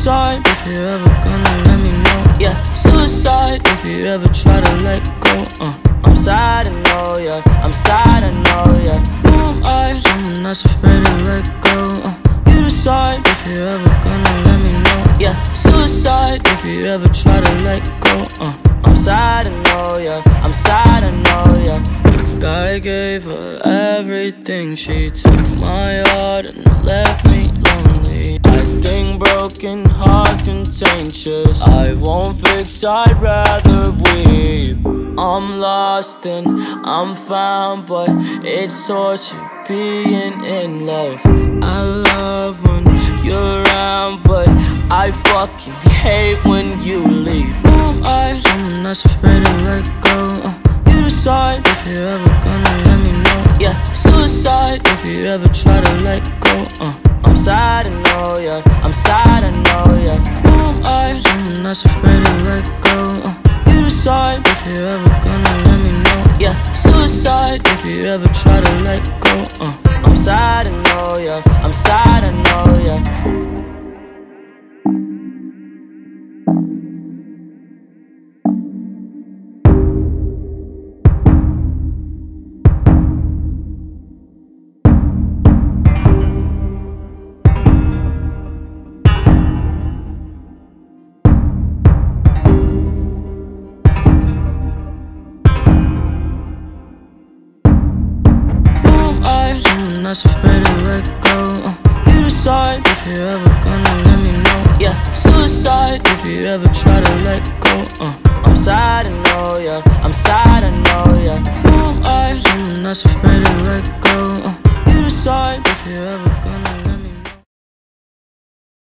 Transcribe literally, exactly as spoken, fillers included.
decide if you're ever gonna let me know. Yeah, suicide if you ever try to let go. uh. I'm sad, I know, yeah, I'm sad, I know, yeah. Who am I? Someone that's afraid to let go. uh. You decide if you're ever gonna let me know. Yeah, suicide if you ever try to let go. uh. I'm sad, I know, yeah, I'm sad, I know, yeah. I gave her everything, she took my heart and left me lonely. I think broken hearts contagious, I won't fix, I'd rather weep. I'm lost and I'm found, but it's torture being in love. I love when you're around, but I fucking hate when you leave. Who am I? Someone that's afraid to let go. uh. You decide if you're ever gonna let me know. Yeah, suicide if you ever try to let go. uh. I'm sad, I know, yeah, I'm sad, I know, yeah. Who am I? Someone that's afraid to let go. uh. You decide if you're ever gonna let me know. Yeah, suicide if you ever try to let go. uh. I'm sad, I know, yeah, I'm sad, I know, yeah. Someone that's afraid to let go. uh. You decide if you're ever gonna let me know. Yeah, suicide if you ever try to let go. uh. I'm sad, I know, yeah, I'm sad, I know, yeah. Who am I? Someone that's afraid